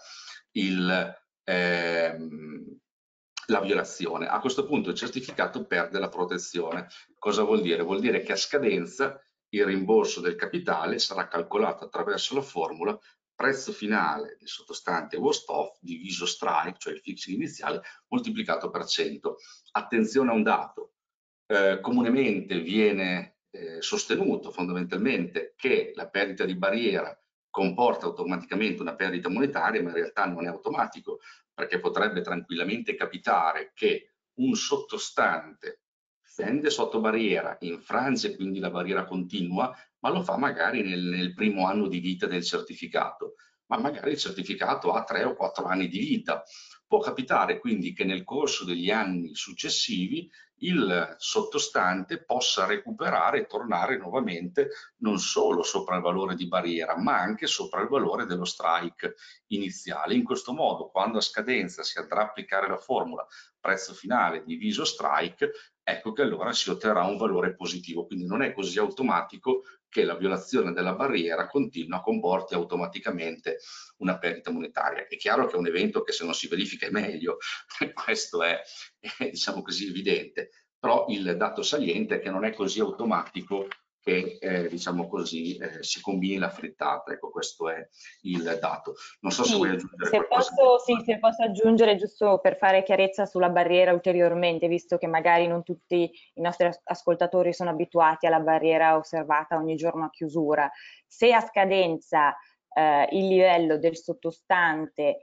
la violazione. A questo punto il certificato perde la protezione. Cosa vuol dire? Vuol dire che a scadenza il rimborso del capitale sarà calcolato attraverso la formula prezzo finale del sottostante worst off diviso strike, cioè il fixing iniziale, moltiplicato per 100. Attenzione a un dato, comunemente viene sostenuto fondamentalmente che la perdita di barriera comporta automaticamente una perdita monetaria, ma in realtà non è automatico, perché potrebbe tranquillamente capitare che un sottostante scende sotto barriera, infrange quindi la barriera continua, ma lo fa magari nel primo anno di vita del certificato, ma magari il certificato ha 3 o 4 anni di vita. Può capitare quindi che nel corso degli anni successivi il sottostante possa recuperare e tornare nuovamente non solo sopra il valore di barriera, ma anche sopra il valore dello strike iniziale. In questo modo, quando a scadenza si andrà a applicare la formula prezzo finale diviso strike, ecco che allora si otterrà un valore positivo. Quindi non è così automatico che la violazione della barriera continua comporti automaticamente una perdita monetaria. È chiaro che è un evento che se non si verifica è meglio, questo è diciamo così evidente, però il dato saliente è che non è così automatico che diciamo così si combini la frittata. Ecco, questo è il dato. Non so se vuoi aggiungere qualcosa. Se posso aggiungere giusto per fare chiarezza sulla barriera ulteriormente, visto che magari non tutti i nostri ascoltatori sono abituati alla barriera osservata ogni giorno a chiusura. Se a scadenza il livello del sottostante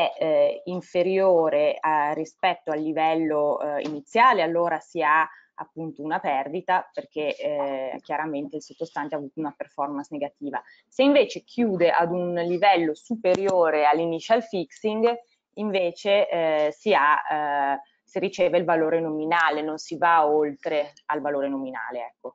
è inferiore rispetto al livello iniziale, allora si ha appunto una perdita, perché chiaramente il sottostante ha avuto una performance negativa. Se invece chiude ad un livello superiore all'initial fixing, invece si riceve il valore nominale, non si va oltre al valore nominale, ecco.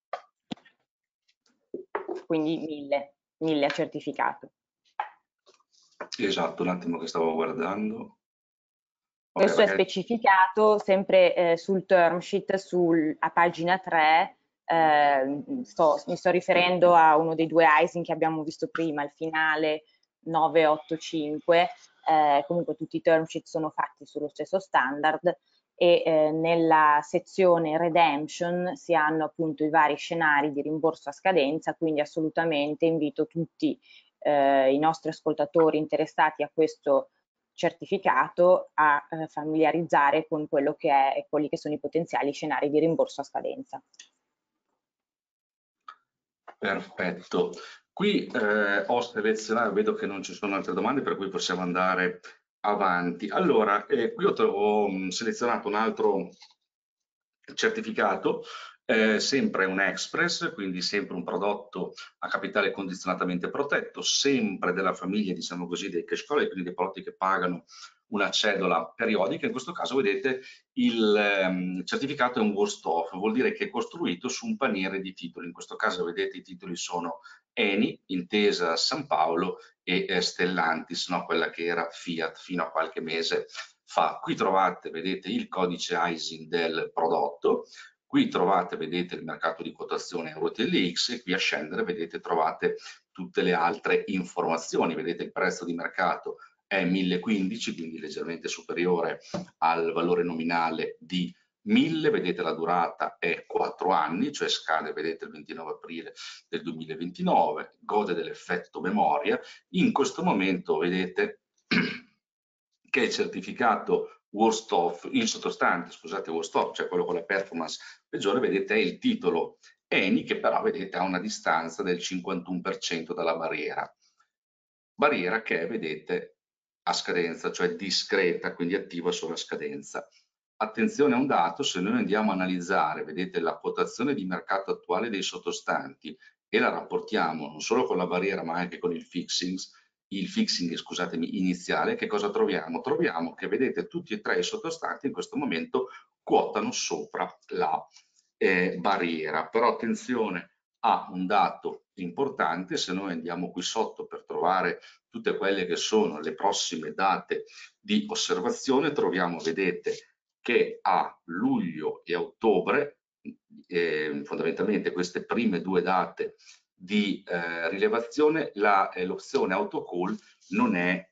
Quindi 1000 a certificato. Esatto, un attimo che stavo guardando. Questo è specificato sempre sul term sheet, a pagina 3, mi sto riferendo a uno dei due ISIN che abbiamo visto prima, il finale 985, comunque tutti i term sheet sono fatti sullo stesso standard, e nella sezione redemption si hanno appunto i vari scenari di rimborso a scadenza, quindi assolutamente invito tutti i nostri ascoltatori interessati a questo certificato a familiarizzare con quelli che sono i potenziali scenari di rimborso a scadenza. Perfetto. Qui ho selezionato, vedo che non ci sono altre domande, per cui possiamo andare avanti. Allora, qui ho selezionato un altro certificato, sempre un Express, quindi sempre un prodotto a capitale condizionatamente protetto, sempre della famiglia, diciamo così, dei cash call, quindi dei prodotti che pagano una cedola periodica. In questo caso vedete il certificato è un worst off, vuol dire che è costruito su un paniere di titoli. In questo caso vedete i titoli sono Eni, Intesa San Paolo e Stellantis, no? Quella che era Fiat fino a qualche mese fa. Qui trovate, vedete, il codice ISIN del prodotto, qui trovate, vedete, il mercato di quotazione EuroTLX, e qui a scendere, vedete, trovate tutte le altre informazioni. Vedete, il prezzo di mercato è 1015, quindi leggermente superiore al valore nominale di 1000, vedete la durata è 4 anni, cioè scade, vedete, il 29 aprile del 2029, gode dell'effetto memoria. In questo momento, vedete, che è il certificato worst of, il sottostante, scusate, worst of, cioè quello con la performance peggiore, vedete è il titolo ENI, che però vedete ha una distanza del 51% dalla barriera che vedete a scadenza, cioè discreta, quindi attiva solo a scadenza. Attenzione a un dato: se noi andiamo a analizzare, vedete, la quotazione di mercato attuale dei sottostanti e la rapportiamo non solo con la barriera ma anche con il fixing, scusatemi, iniziale, che cosa troviamo? Troviamo che, vedete, tutti e tre i sottostanti in questo momento quotano sopra la barriera. Però attenzione a un dato importante: se noi andiamo qui sotto per trovare tutte quelle che sono le prossime date di osservazione, troviamo, vedete, che a luglio e a ottobre, fondamentalmente queste prime due date di rilevazione, l'opzione autocall non è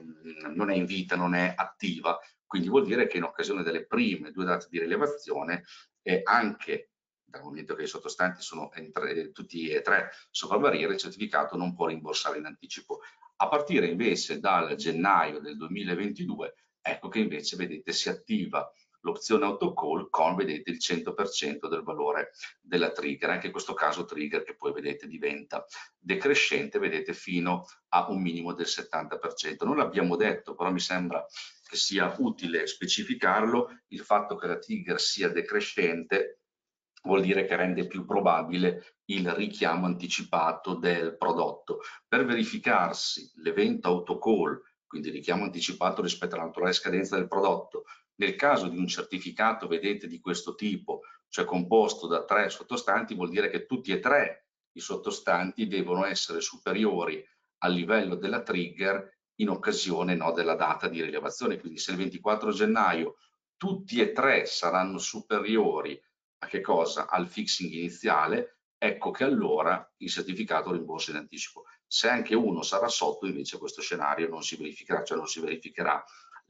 in vita, non è attiva, quindi vuol dire che in occasione delle prime due date di rilevazione, anche dal momento che i sottostanti sono tutti e tre sopra barriera, il certificato non può rimborsare in anticipo. A partire invece dal gennaio del 2022, ecco che invece, vedete, si attiva l'opzione autocall con, vedete, il 100% del valore della trigger, anche in questo caso trigger che poi, vedete, diventa decrescente, vedete, fino a un minimo del 70%. Non l'abbiamo detto, però mi sembra che sia utile specificarlo: il fatto che la trigger sia decrescente vuol dire che rende più probabile il richiamo anticipato del prodotto. Per verificarsi l'evento autocall, quindi richiamo anticipato rispetto alla naturale scadenza del prodotto, nel caso di un certificato, vedete, di questo tipo, cioè composto da tre sottostanti, vuol dire che tutti e tre i sottostanti devono essere superiori al livello della trigger in occasione, no, della data di rilevazione. Quindi se il 24 gennaio tutti e tre saranno superiori a che cosa? Al fixing iniziale, ecco che allora il certificato rimborsa in anticipo. Se anche uno sarà sotto, invece questo scenario non si verificherà, cioè non si verificherà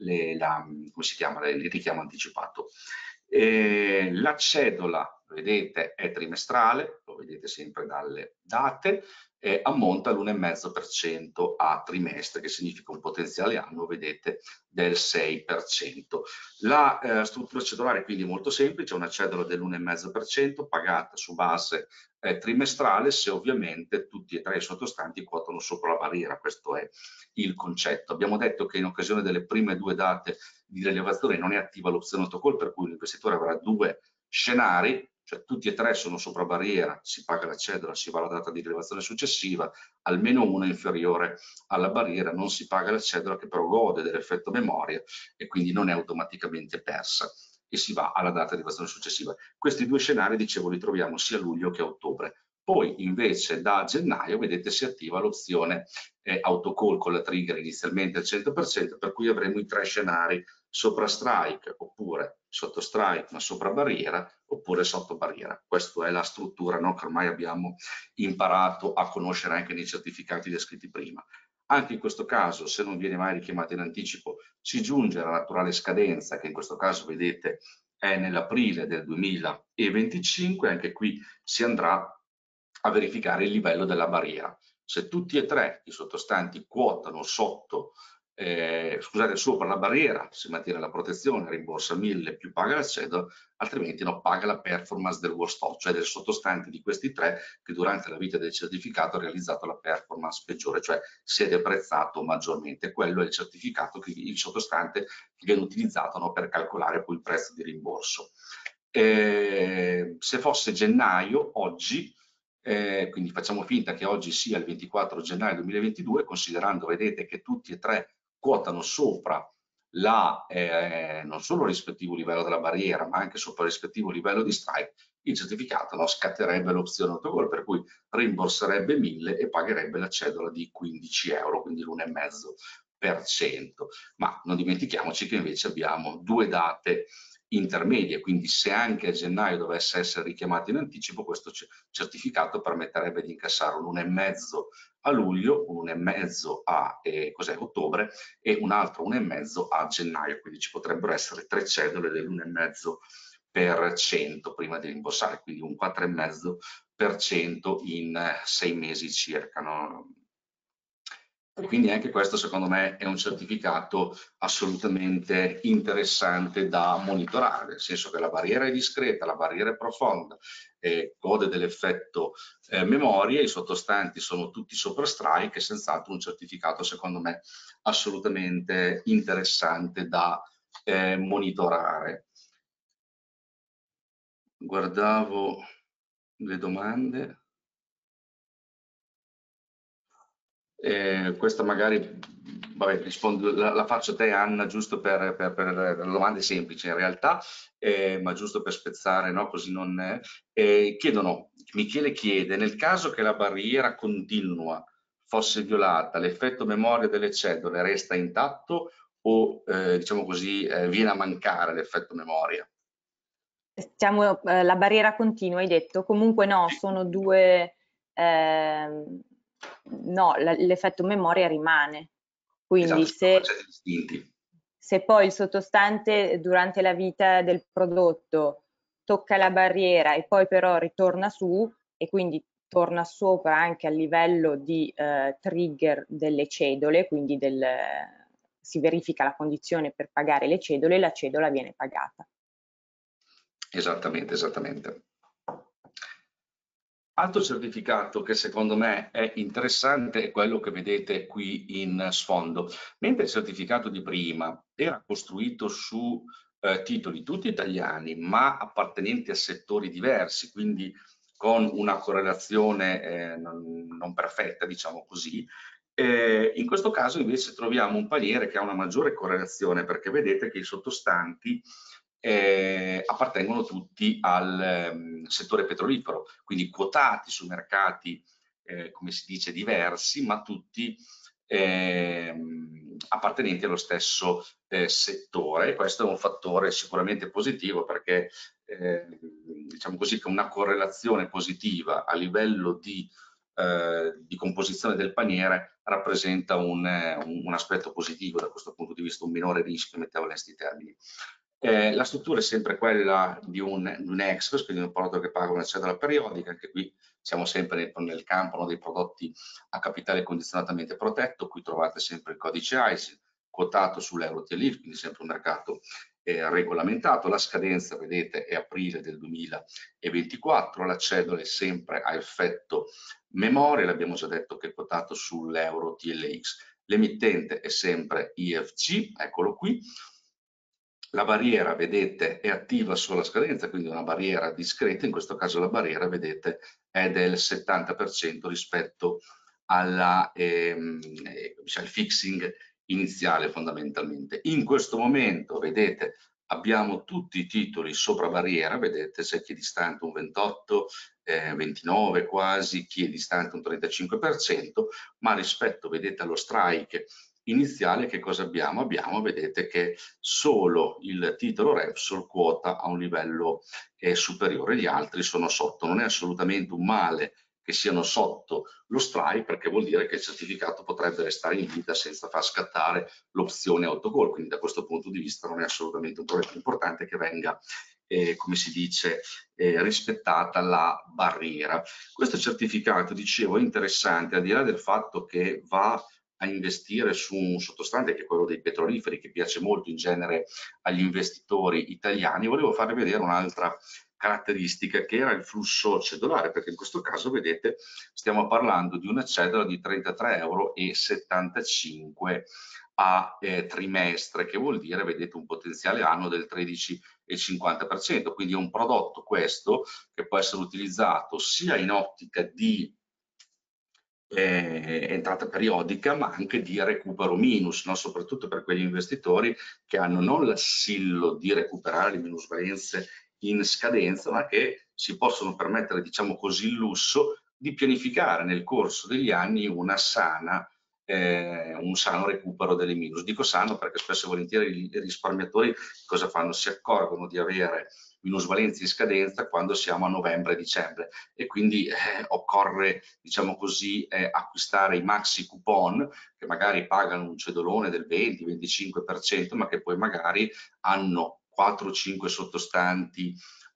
come si chiama, il richiamo anticipato. La cedola, vedete, è trimestrale, lo vedete sempre dalle date, ammonta all'1,5% a trimestre, che significa un potenziale annuo, vedete, del 6%. La struttura cedolare quindi è molto semplice: una cedola dell'1,5% pagata su base trimestrale, se ovviamente tutti e tre i sottostanti quotano sopra la barriera. Questo è il concetto. Abbiamo detto che in occasione delle prime due date di rilevazione non è attiva l'opzione autocall, per cui l'investitore avrà due scenari, cioè tutti e tre sono sopra barriera, si paga la cedola, si va alla data di rilevazione successiva, almeno uno inferiore alla barriera, non si paga la cedola, che però gode dell'effetto memoria e quindi non è automaticamente persa, e si va alla data di rilevazione successiva. Questi due scenari, dicevo, li troviamo sia a luglio che a ottobre. Poi invece da gennaio, vedete, si attiva l'opzione autocall con la trigger inizialmente al 100%, per cui avremo i tre scenari: sopra strike, oppure sotto strike ma sopra barriera, oppure sotto barriera. Questa è la struttura, no, che ormai abbiamo imparato a conoscere anche nei certificati descritti prima. Anche in questo caso, se non viene mai richiamato in anticipo, si giunge alla naturale scadenza, che in questo caso, vedete, è nell'aprile del 2025. Anche qui si andrà a verificare il livello della barriera. Se tutti e tre i sottostanti quotano sopra la barriera, si mantiene la protezione, rimborsa 1000 più paga la cedola, altrimenti no, paga la performance del worst of, cioè del sottostante di questi tre che durante la vita del certificato ha realizzato la performance peggiore, cioè si è deprezzato maggiormente. Quello è il certificato, il sottostante che viene utilizzato, no, per calcolare poi il prezzo di rimborso. Se fosse gennaio, oggi, quindi facciamo finta che oggi sia il 24 gennaio 2022, considerando, vedete, che tutti e tre quotano sopra non solo il rispettivo livello della barriera, ma anche sopra il rispettivo livello di strike, il certificato, no, scatterebbe l'opzione autogol, per cui rimborserebbe 1000 e pagherebbe la cedola di 15 euro, quindi l'1,5%. Ma non dimentichiamoci che invece abbiamo due date intermedie, quindi se anche a gennaio dovesse essere richiamato in anticipo, questo certificato permetterebbe di incassare un 1,5 a luglio, un 1,5 a ottobre e un altro 1,5 a gennaio, quindi ci potrebbero essere tre cedole dell'1,5% prima di rimborsare, quindi un 4,5% in 6 mesi circa, no? Quindi anche questo secondo me è un certificato assolutamente interessante da monitorare, nel senso che la barriera è discreta, la barriera è profonda, gode dell'effetto memoria, i sottostanti sono tutti sopra strike, è senz'altro un certificato secondo me assolutamente interessante da monitorare. Guardavo le domande. Questa magari, vabbè, rispondo, la faccio a te Anna, giusto per domande semplici in realtà, ma giusto per spezzare, no? Così non è. Chiedono, Michele chiede, nel caso che la barriera continua fosse violata, l'effetto memoria delle cellule resta intatto o, diciamo così, viene a mancare l'effetto memoria? La barriera continua, hai detto? Comunque no, sono due... no, l'effetto memoria rimane. Quindi Esatto, sono concetti distinti. se poi il sottostante durante la vita del prodotto tocca la barriera e poi però ritorna su e quindi torna sopra anche a livello di trigger delle cedole, quindi si verifica la condizione per pagare le cedole e la cedola viene pagata. Esattamente, esattamente. Altro certificato che secondo me è interessante è quello che vedete qui in sfondo. Mentre il certificato di prima era costruito su titoli tutti italiani, ma appartenenti a settori diversi, quindi con una correlazione non perfetta, diciamo così, in questo caso invece troviamo un paniere che ha una maggiore correlazione perché vedete che i sottostanti appartengono tutti al settore petrolifero, quindi quotati su mercati, come si dice, diversi, ma tutti appartenenti allo stesso settore. Questo è un fattore sicuramente positivo perché diciamo così che una correlazione positiva a livello di composizione del paniere rappresenta un aspetto positivo da questo punto di vista, un minore rischio, mettiamo in questi termini. La struttura è sempre quella di un Express, quindi un prodotto che paga una cedola periodica, anche qui siamo sempre nel campo, no, dei prodotti a capitale condizionatamente protetto, qui trovate sempre il codice ISIN, quotato sull'Euro-TLIF, quindi sempre un mercato regolamentato. La scadenza, vedete, è aprile del 2024, la cedola è sempre a effetto memoria, l'abbiamo già detto che è quotato sull'Euro-TLX. L'emittente è sempre IFC, eccolo qui. La barriera, vedete, è attiva sulla scadenza, quindi una barriera discreta, in questo caso la barriera, vedete, è del 70% rispetto al fixing iniziale fondamentalmente. In questo momento, vedete, abbiamo tutti i titoli sopra barriera, vedete, c'è chi è distante un 28, 29 quasi, chi è distante un 35%, ma rispetto, vedete, allo strike iniziale che cosa abbiamo? Abbiamo, vedete, che solo il titolo Repsol quota a un livello superiore, gli altri sono sotto. Non è assolutamente un male che siano sotto lo strike perché vuol dire che il certificato potrebbe restare in vita senza far scattare l'opzione autogol, quindi da questo punto di vista non è assolutamente un problema. Importante che venga come si dice, rispettata la barriera. Questo certificato, dicevo, è interessante, al di là del fatto che va a investire su un sottostante che è quello dei petroliferi, che piace molto in genere agli investitori italiani. Volevo farvi vedere un'altra caratteristica che era il flusso cedolare, perché in questo caso, vedete, stiamo parlando di una cedola di 33,75 € a trimestre, che vuol dire, vedete, un potenziale anno del 13,50%, quindi è un prodotto questo che può essere utilizzato sia in ottica di entrata periodica, ma anche di recupero minus, no? Soprattutto per quegli investitori che hanno non l'assillo di recuperare le minusvalenze in scadenza, ma che si possono permettere, diciamo così, il lusso di pianificare nel corso degli anni un sano recupero delle minus. Dico sano perché spesso e volentieri i risparmiatori cosa fanno? Si accorgono di avere minusvalenze in scadenza quando siamo a novembre-dicembre e quindi occorre, diciamo così, acquistare i maxi coupon che magari pagano un cedolone del 20-25%, ma che poi magari hanno 4-5 sottostanti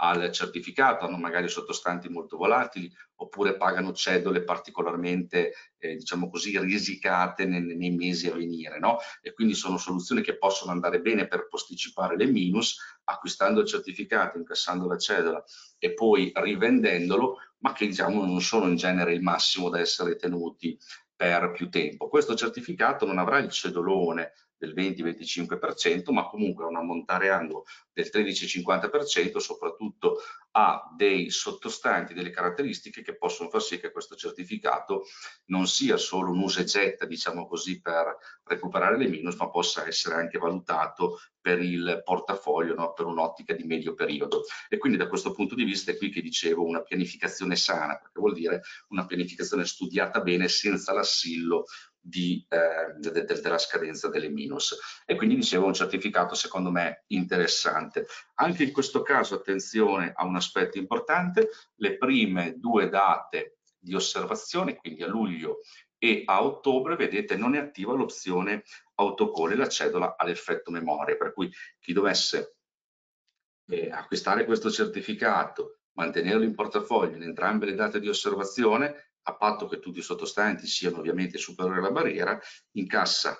al certificato, hanno magari sottostanti molto volatili oppure pagano cedole particolarmente, diciamo così, risicate nei mesi a venire, no? E quindi sono soluzioni che possono andare bene per posticipare le minus, acquistando il certificato, incassando la cedola e poi rivendendolo, ma che diciamo non sono in genere il massimo da essere tenuti per più tempo. Questo certificato non avrà il cedolone del 20-25%, ma comunque un ammontare annuo del 13-50%, soprattutto ha dei sottostanti, delle caratteristiche che possono far sì che questo certificato non sia solo un usa e getta, diciamo così, per recuperare le minus, ma possa essere anche valutato per il portafoglio, no? Per un'ottica di medio periodo. E quindi da questo punto di vista è qui che dicevo una pianificazione sana, perché vuol dire una pianificazione studiata bene senza l'assillo della scadenza delle minus. E quindi dicevo un certificato secondo me interessante. Anche in questo caso attenzione a un aspetto importante: le prime due date di osservazione, quindi a luglio e a ottobre, vedete, non è attiva l'opzione autocall e la cedola all'effetto memoria, per cui chi dovesse acquistare questo certificato, mantenerlo in portafoglio in entrambe le date di osservazione, a patto che tutti i sottostanti siano ovviamente superiori alla barriera, incassa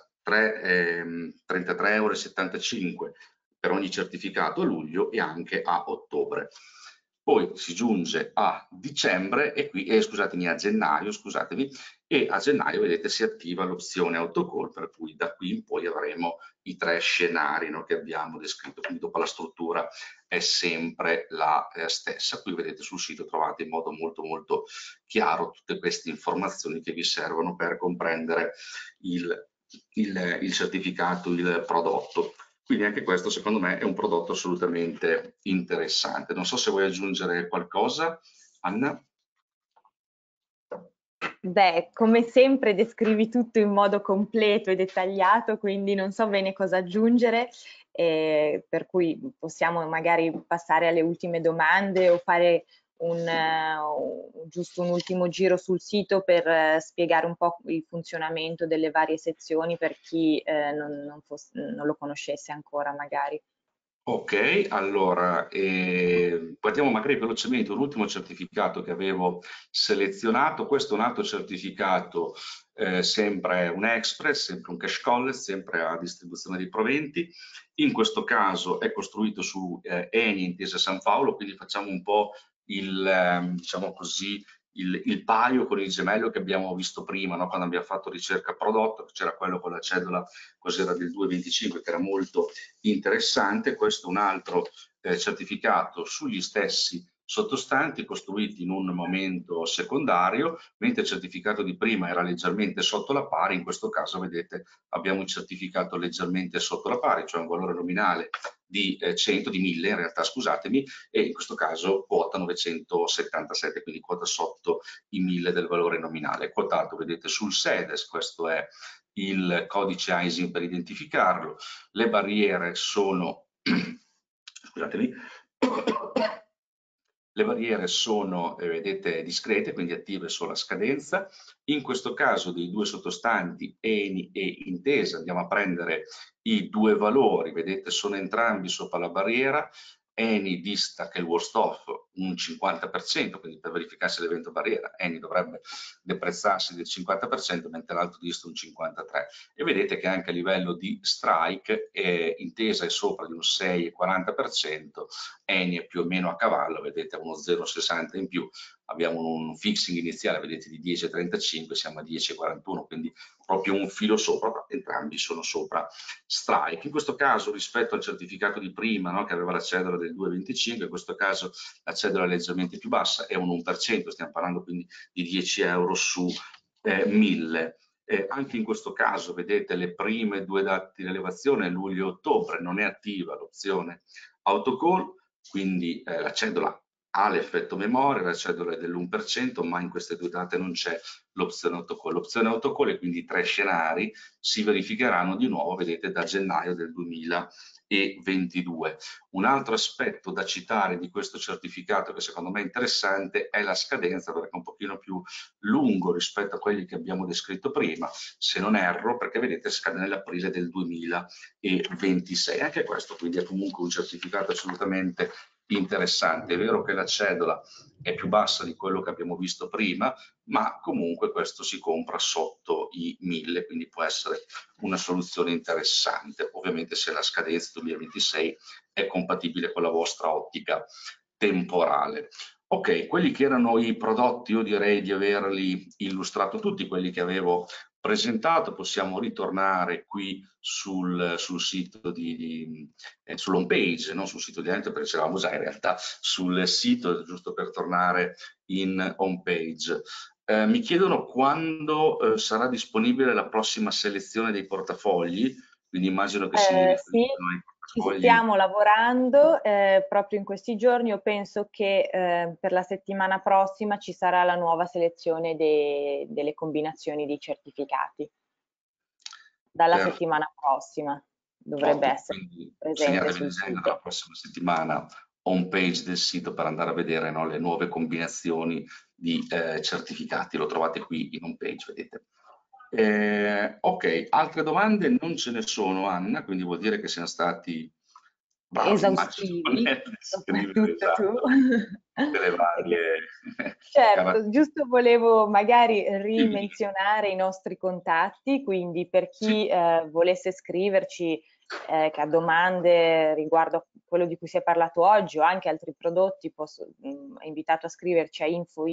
33,75 € per ogni certificato a luglio e anche a ottobre. Poi si giunge a dicembre e qui, scusatemi, a gennaio, scusatemi, e a gennaio vedete si attiva l'opzione autocall, per cui da qui in poi avremo i tre scenari, no, che abbiamo descritto, quindi dopo la struttura è sempre la stessa. Qui vedete sul sito trovate in modo molto chiaro tutte queste informazioni che vi servono per comprendere il certificato, il prodotto. Quindi anche questo secondo me è un prodotto assolutamente interessante. Non so se vuoi aggiungere qualcosa, Anna. Beh, come sempre descrivi tutto in modo completo e dettagliato, quindi non so bene cosa aggiungere, per cui possiamo magari passare alle ultime domande o fare giusto un ultimo giro sul sito per spiegare un po' il funzionamento delle varie sezioni per chi non lo conoscesse ancora magari. Ok, allora guardiamo magari velocemente un ultimo certificato che avevo selezionato. Questo è un altro certificato, sempre un Express, sempre un cash collect, sempre a distribuzione di proventi. In questo caso è costruito su Eni Intesa San Paolo, quindi facciamo un po' diciamo così, il paio con il gemello che abbiamo visto prima, no? Quando abbiamo fatto ricerca prodotto, c'era quello con la cedola, cos'era del 2,25, che era molto interessante. Questo è un altro certificato sugli stessi sottostanti costruiti in un momento secondario, mentre il certificato di prima era leggermente sotto la pari. In questo caso vedete abbiamo un certificato leggermente sotto la pari, cioè un valore nominale di 100, di 1000 in realtà, scusatemi, e in questo caso quota 977, quindi quota sotto i 1000 del valore nominale. Quotato, vedete, sul SEDES, questo è il codice ISIN per identificarlo. Le barriere sono, scusatemi, le barriere sono, vedete, discrete, quindi attive solo a scadenza. In questo caso dei due sottostanti Eni e Intesa andiamo a prendere i due valori, vedete, sono entrambi sopra la barriera. Eni dista che il worst off un 50%, quindi per verificarsi l'evento barriera Eni dovrebbe deprezzarsi del 50%, mentre l'altro dista un 53%. E vedete che anche a livello di strike Intesa è sopra di un 6,40%, Eni è più o meno a cavallo, vedete uno 0,60 in più, abbiamo un fixing iniziale, vedete, di 10,35, siamo a 10,41, quindi proprio un filo sopra, ma entrambi sono sopra strike. In questo caso rispetto al certificato di prima, no, che aveva la cedola del 2,25, in questo caso la cedola è leggermente più bassa, è un 1%, stiamo parlando quindi di 10 euro su 1000. Anche in questo caso vedete le prime due date di rilevazione, luglio e ottobre, non è attiva l'opzione autocall, quindi la cedola ha l'effetto memoria, la cedola è dell'1%, ma in queste due date non c'è l'opzione autocall. L'opzione autocall e quindi i tre scenari si verificheranno di nuovo, vedete, da gennaio del 2022. Un altro aspetto da citare di questo certificato che secondo me è interessante è la scadenza, perché è un pochino più lungo rispetto a quelli che abbiamo descritto prima, se non erro, perché vedete scade nell'aprile del 2026. Anche questo quindi è comunque un certificato assolutamente interessante. È vero che la cedola è più bassa di quello che abbiamo visto prima, ma comunque questo si compra sotto i 1000, quindi può essere una soluzione interessante, ovviamente se la scadenza 2026 è compatibile con la vostra ottica temporale. Ok, quelli che erano i prodotti, io direi di averli illustrato tutti, quelli che avevo presentato. Possiamo ritornare qui sul sito sull'home page, non sul sito di Ente, perché c'eravamo già in realtà sul sito, giusto per tornare in home page. Mi chiedono quando sarà disponibile la prossima selezione dei portafogli, quindi immagino che si Sì, riferiscano ai ci portafogli. stiamo lavorando proprio in questi giorni. Io penso che per la settimana prossima ci sarà la nuova selezione delle combinazioni di certificati. Dalla Perfetto. settimana prossima dovrebbe Ottimo, essere quindi presente segnatevi sul l'agenda la sito. prossima settimana, home page del sito per andare a vedere, no, le nuove combinazioni di certificati. Lo trovate qui in home page, vedete. Ok, altre domande non ce ne sono, Anna, quindi vuol dire che siamo stati bravi, immagino, Esaustivi, nel descrivere, soprattutto tu. esatto, tutte le Perché varie certo, caratteristiche. giusto volevo magari Dimmi. rimenzionare i nostri contatti, quindi per Sì, chi volesse scriverci che ha domande riguardo a quello di cui si è parlato oggi o anche altri prodotti, è invitato a scriverci a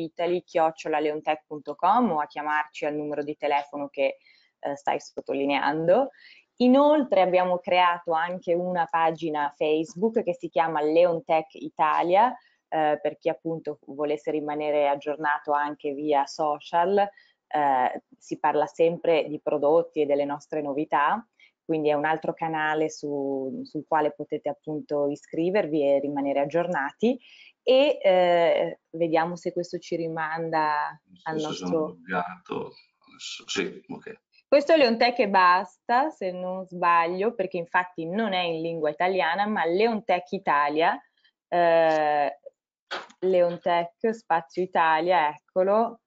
infoitaly@leontech.com o a chiamarci al numero di telefono che stai sottolineando. Inoltre abbiamo creato anche una pagina Facebook che si chiama Leontech Italia, per chi appunto volesse rimanere aggiornato anche via social. Si parla sempre di prodotti e delle nostre novità, quindi è un altro canale sul quale potete appunto iscrivervi e rimanere aggiornati. E vediamo se questo ci rimanda non al so se sono nostro... loggato. Adesso, sì, ok. Questo è Leontech e basta, se non sbaglio, perché infatti non è in lingua italiana, ma Leontech Italia, eh, Leontech Spazio Italia, eccolo.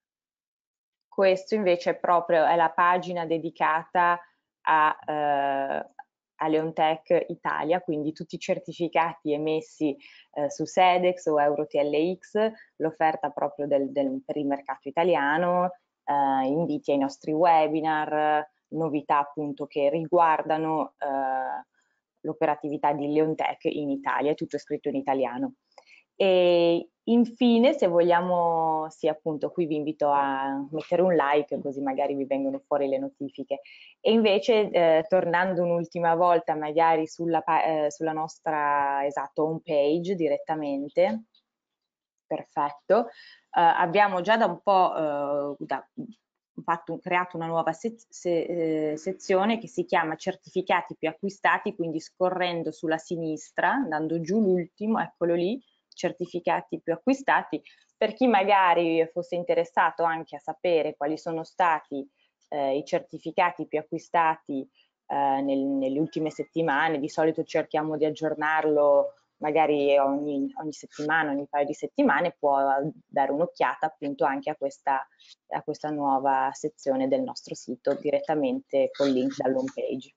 Questo invece è la pagina dedicata a Leontech Italia, quindi tutti i certificati emessi su Sedex o EuroTLX, l'offerta proprio per il mercato italiano, inviti ai nostri webinar, novità appunto che riguardano l'operatività di Leontech in Italia, è tutto scritto in italiano. E infine, se vogliamo, sì, appunto, qui vi invito a mettere un like così magari vi vengono fuori le notifiche. E invece, tornando un'ultima volta magari sulla nostra, esatto, home page direttamente, perfetto, abbiamo già da un po' creato una nuova sezione che si chiama certificati più acquistati, quindi scorrendo sulla sinistra, andando giù l'ultimo, eccolo lì, certificati più acquistati. Per chi magari fosse interessato anche a sapere quali sono stati i certificati più acquistati nelle ultime settimane, di solito cerchiamo di aggiornarlo magari ogni settimana, ogni paio di settimane, può dare un'occhiata appunto anche a questa nuova sezione del nostro sito direttamente col link dall'home page.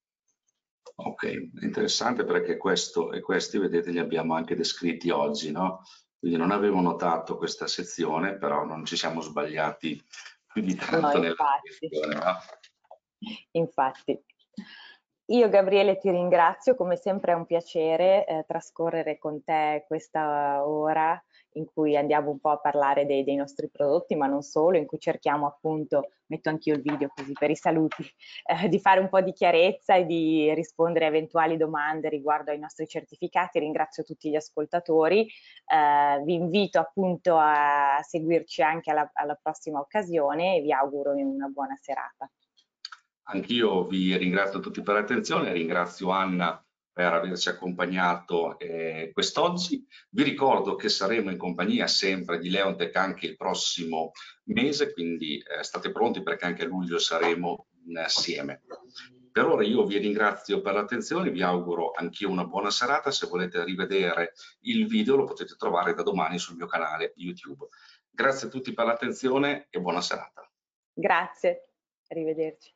Ok, interessante perché questo e questi, vedete, li abbiamo anche descritti oggi, no? Quindi non avevo notato questa sezione, però non ci siamo sbagliati più di No, tanto nella infatti. descrizione, no? Infatti. Io Gabriele ti ringrazio, come sempre è un piacere trascorrere con te questa ora in cui andiamo un po' a parlare dei nostri prodotti, ma non solo, in cui cerchiamo appunto, metto anch'io il video così per i saluti, di fare un po' di chiarezza e di rispondere a eventuali domande riguardo ai nostri certificati. Ringrazio tutti gli ascoltatori, vi invito appunto a seguirci anche alla prossima occasione e vi auguro una buona serata. Anch'io vi ringrazio tutti per l'attenzione, ringrazio Anna per averci accompagnato quest'oggi. Vi ricordo che saremo in compagnia sempre di Leontech anche il prossimo mese, quindi state pronti perché anche a luglio saremo insieme. Per ora io vi ringrazio per l'attenzione, vi auguro anch'io una buona serata. Se volete rivedere il video lo potete trovare da domani sul mio canale YouTube. Grazie a tutti per l'attenzione e buona serata. Grazie, arrivederci.